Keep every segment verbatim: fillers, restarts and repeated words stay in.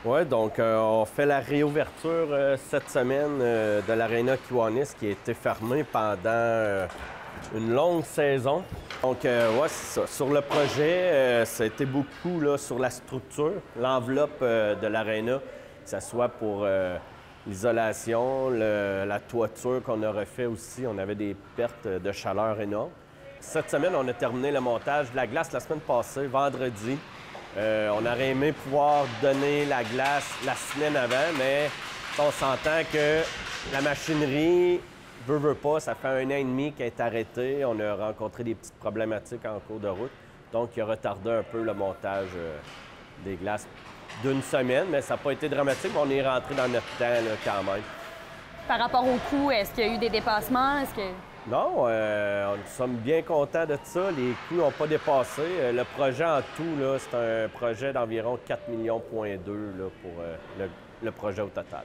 Oui, donc euh, on fait la réouverture euh, cette semaine euh, de l'Arena Kiwanis qui a été fermée pendant euh, une longue saison. Donc, euh, ouais, c'est ça. Sur le projet, euh, ça a été beaucoup là, sur la structure, l'enveloppe euh, de l'Arena, que ce soit pour euh, l'isolation, le- la toiture qu'on a refait aussi. On avait des pertes de chaleur énormes. Cette semaine, on a terminé le montage de la glace la semaine passée, vendredi. Euh, on aurait aimé pouvoir donner la glace la semaine avant, mais on s'entend que la machinerie, veut, veut pas, ça fait un an et demi qu'elle est arrêtée. On a rencontré des petites problématiques en cours de route. Donc, il a retardé un peu le montage euh, des glaces d'une semaine, mais ça n'a pas été dramatique. On est rentré dans notre temps là, quand même. Par rapport au coût, est-ce qu'il y a eu des dépassements? Est-ce que... Non, euh, nous sommes bien contents de ça. Les coûts n'ont pas dépassé. Euh, le projet en tout, là, c'est un projet d'environ quatre virgule deux millions là, pour euh, le, le projet au total.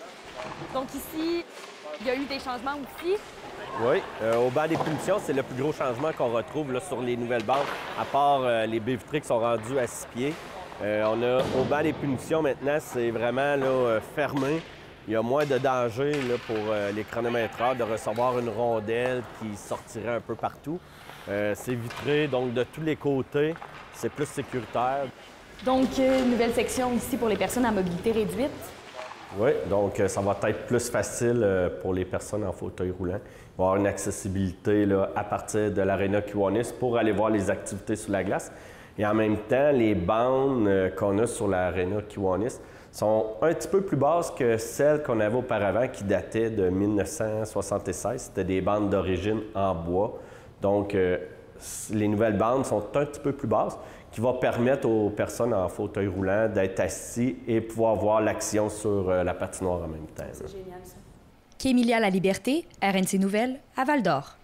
Donc ici, il y a eu des changements aussi. Oui, euh, au banc des punitions, c'est le plus gros changement qu'on retrouve là, sur les nouvelles bandes, à part euh, les baies vitrées qui sont rendues à six pieds. Euh, on a au banc des punitions maintenant, c'est vraiment là, euh, fermé. Il y a moins de danger là, pour euh, les chronométreurs de recevoir une rondelle qui sortirait un peu partout. Euh, c'est vitré, donc de tous les côtés, c'est plus sécuritaire. Donc, euh, une nouvelle section ici pour les personnes à mobilité réduite. Oui, donc euh, ça va être plus facile euh, pour les personnes en fauteuil roulant. Il va y avoir une accessibilité là, à partir de l'Arena Kiwanis pour aller voir les activités sur la glace. Et en même temps, les bandes euh, qu'on a sur l'Arena Kiwanis sont un petit peu plus basses que celles qu'on avait auparavant qui dataient de mille neuf cent soixante-seize. C'était des bandes d'origine en bois. Donc, euh, les nouvelles bandes sont un petit peu plus basses, qui va permettre aux personnes en fauteuil roulant d'être assis et pouvoir voir l'action sur euh, la patinoire en même temps. C'est génial, ça. Kémilia La Liberté, R N C Nouvelles, à Val-d'Or.